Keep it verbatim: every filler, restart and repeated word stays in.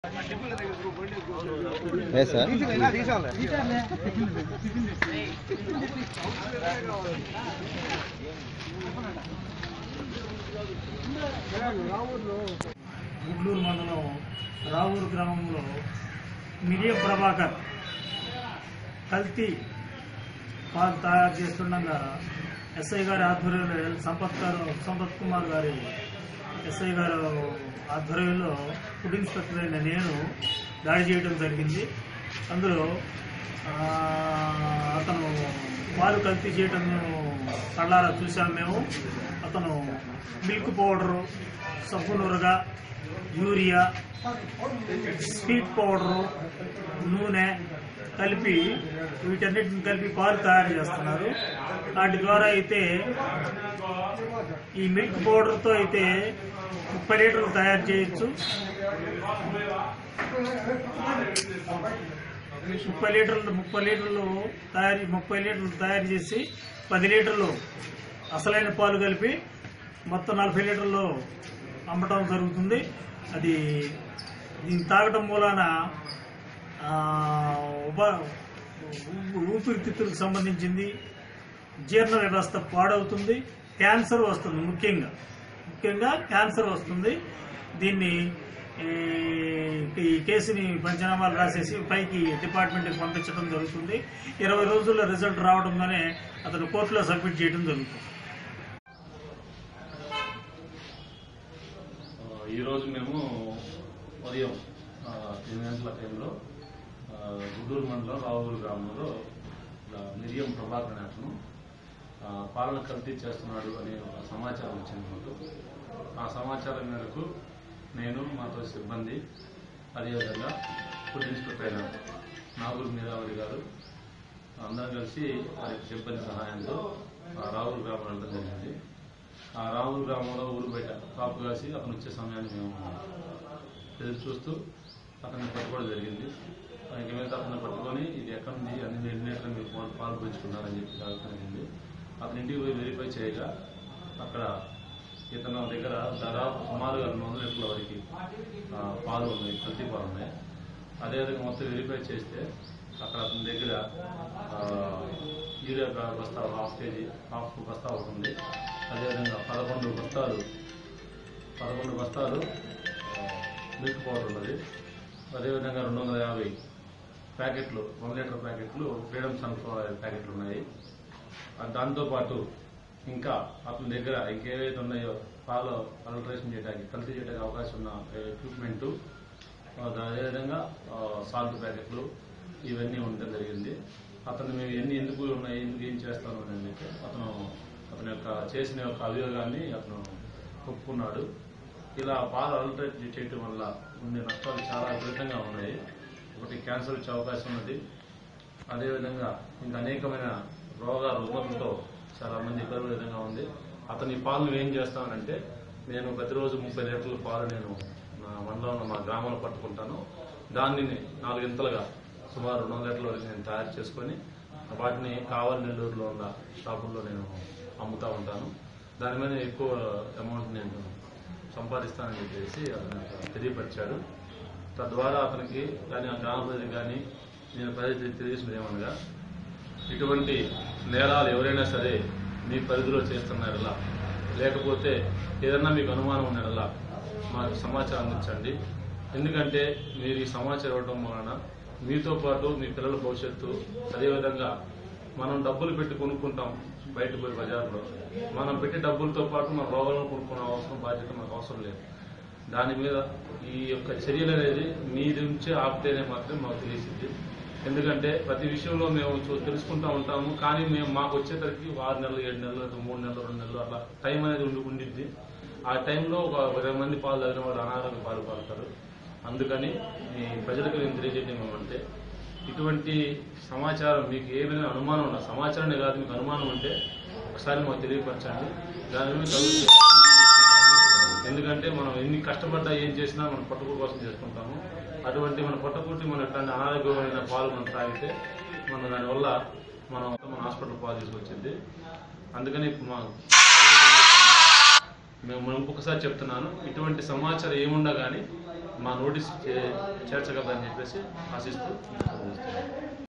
है सर గుడ్లూరు మండలం రావూరు గ్రామంలో మిరియం ప్రభాకర్ కల్తీ పాలు తయారు చేస్తుండగా ఎస్ఐ గారి ఆధ్వర్యంలో సంపత్ గారు సంపత్ కుమార్ గారి ఎస్ఐ గారు ఆధ్వర్యంలో ఫుడ్ ఇన్స్పెక్టర్ అయిన నేను దాడి చేయడం జరిగింది. అందులో అతను పాలు కల్తీ చేయడం కళ్ళారా చూసాము మేము. అతను మిల్క్ పౌడరు, సబ్బు నురగ, యూరియా, స్వీట్ పౌడరు, నూనె కలిపి వీటన్నిటిని కలిపి పాలు తయారు చేస్తున్నారు. వాటి ద్వారా అయితే ఈ మిల్క్ పౌడర్తో అయితే ముప్పై లీటర్లు తయారు చేయొచ్చు. ముప్పై లీటర్లు ముప్పై లీటర్లు తయారు ముప్పై లీటర్లు తయారు చేసి పది లీటర్లు అసలైన పాలు కలిపి మొత్తం నలభై లీటర్లు అమ్మటం జరుగుతుంది. అది దీన్ని తాగటం మూలాన ఉప ఊపిరితిత్తులకు సంబంధించింది, జీర్ణ వ్యవస్థ పాడవుతుంది, క్యాన్సర్ వస్తుంది. ముఖ్యంగా ముఖ్యంగా క్యాన్సర్ వస్తుంది. దీన్ని ఈ కేసుని పంచనామాలు రాసేసి పైకి డిపార్ట్మెంట్కి పంపించడం జరుగుతుంది. ఇరవై రోజుల్లో రిజల్ట్ రావడంలోనే అతను కోర్టులో సబ్మిట్ చేయడం జరుగుతుంది. ఈరోజు మేము ఉదయం ఎనిమిది గంటల టైంలో గుడ్లూరు మండలం రావూరు గ్రామంలో మిరియం ప్రభాకర్ అతను పాలన కల్తీ చేస్తున్నాడు అనే ఒక సమాచారం వచ్చింది మాకు. ఆ సమాచారం మేరకు నేను, మాతో సిబ్బంది, అదేవిధంగా ఫుడ్ ఇన్స్పెక్టర్ అయిన నాగూరు మీరావరి గారు అందరం కలిసి వారి సిబ్బంది సహాయంతో రావూరు గ్రామం వెళ్ళడం జరిగింది. ఆ రావూరు గ్రామంలో ఊరు బయట కాపు కాసి అతను వచ్చే సమయాన్ని మేము ఎదురు చూస్తూ అతన్ని పట్టుకోవడం జరిగింది. ఇంక మీద అతను పట్టుకొని ఇది ఎక్కడి నుంచి అన్ని ఎన్ని మీరు పాలు పెంచుకున్నారని చెప్పి జరిగింది. అతని ఇంటికి పోయి వెరిఫై చేయగా అక్కడ ఇతను దగ్గర దాదాపు సుమారుగా రెండు వందల లీటర్ల వరకు పాలు ఉన్నాయి, కల్తీ పాలు ఉన్నాయి. అదేవిధంగా మొత్తం వెరిఫై చేస్తే అక్కడ అతని దగ్గర యూరియా బస్తా హాఫ్ కేజీ హాఫ్ బస్తా ఒకటి ఉంది. అదేవిధంగా పదకొండు బస్తాలు పదకొండు బస్తాలు మిల్క్ పౌడర్ ఉన్నది. అదేవిధంగా రెండు వందల యాభై ప్యాకెట్లు వన్ లీటర్ ప్యాకెట్లు ఫ్రీడమ్ సన్ఫ్లవర్ ఆయిల్ ప్యాకెట్లు ఉన్నాయి. దాంతోపాటు ఇంకా అతని దగ్గర ఇంకేవైతే ఉన్నాయో పాలు అల్టరేషన్ చేయడానికి కల్తీ చేయడానికి అవకాశం ఉన్న ఎక్విప్మెంటు, అదేవిధంగా సాల్ట్ ప్యాకెట్లు ఇవన్నీ ఉండడం జరిగింది. అతను మేము ఎన్ని ఎందుకు ఉన్నాయి ఎందుకు ఏం చేస్తాను అని చెప్పి అతను అతని యొక్క చేసిన యొక్క అభియోగాన్ని అతను ఒప్పుకున్నాడు. ఇలా పాలు అల్టరేట్ చేయటం వల్ల ఉండే నష్టాలు చాలా విపరీతంగా ఉన్నాయి. ఒకటి క్యాన్సర్ వచ్చే అవకాశం ఉన్నది. అదేవిధంగా ఇంకా అనేకమైన రోగాల రుగ్మతలతో చాలా మంది ఇబ్బంది విధంగా ఉంది. అతని పాలను ఏం చేస్తానంటే నేను ప్రతిరోజు ముప్పై లీటర్ల పాలు నేను నా మండలంలో మా గ్రామంలో పట్టుకుంటాను. దాన్ని నాలుగింతలుగా సుమారు రెండు వందల లీటర్ల వరకు నేను తయారు చేసుకొని వాటిని కావలి నెల్లూరులో ఉన్న షాపుల్లో నేను అమ్ముతూ ఉంటాను. దాని మీద ఎక్కువ అమౌంట్ నేను సంపాదిస్తానని చెప్పేసి అతను తెలియపరిచాడు. తద్వారా అతనికి కానీ ఆ గ్రామ ప్రజలకు కానీ నేను ప్రజలు తెలియజేసినది ఏమనగా, ఇటువంటి నేరాలు ఎవరైనా సరే మీ పరిధిలో చేస్తున్నారలా లేకపోతే ఏదన్నా మీకు అనుమానం ఉన్నారలా మాకు సమాచారం అందించండి. ఎందుకంటే మీరు ఈ సమాచారం ఇవ్వడం వలన మీతో పాటు మీ పిల్లల భవిష్యత్తు, అదేవిధంగా మనం డబ్బులు పెట్టి కొనుక్కుంటాం బయట పోయి బజార్లో, మనం పెట్టే డబ్బులతో పాటు మన రోగాలను కొనుక్కునే అవసరం బాధ్యత మనకు అవసరం లేదు. దాని మీద ఈ యొక్క చర్యలు అనేది మీ నుంచే ఆపితేనే మాత్రం మాకు తెలిసింది. ఎందుకంటే ప్రతి విషయంలో మేము తెలుసుకుంటూ ఉంటాము, కానీ మేము మాకు వచ్చేసరికి ఆరు నెలలు ఏడు నెలలు మూడు నెలలు రెండు నెలలు అట్లా టైం అనేది ఉండి ఉండిద్ది. ఆ టైంలో ఒక ఇరవై మంది పాలు తగిన వాళ్ళు అనారోగ్య పాలు పడతారు. అందుకని మీ ప్రజలకు నేను తెలియజేయడం ఏమంటే, ఇటువంటి సమాచారం మీకు ఏమైనా అనుమానం ఉన్నా, సమాచారాన్ని కాదు మీకు అనుమానం ఉంటే ఒకసారి మాకు తెలియపరచండి. దాని మీద ఎందుకంటే మనం ఎన్ని కష్టపడ్డా ఏం చేసినా మనం పట్టుకు కోసం చేసుకుంటాము. అటువంటి మన పొట్టకుట్టి మనం ఎట్లాంటి అనారోగ్యమైన పాలు మనం తాగితే మనం దానివల్ల మనం మన హాస్పిటల్ పాలు తీసుకొచ్చింది. అందుకని మా మేము ఇంకొకసారి చెప్తున్నాను, ఇటువంటి సమాచారం ఏముండా కానీ మా నోటీస్ చేర్చగలరని చెప్పేసి ఆశిస్తూ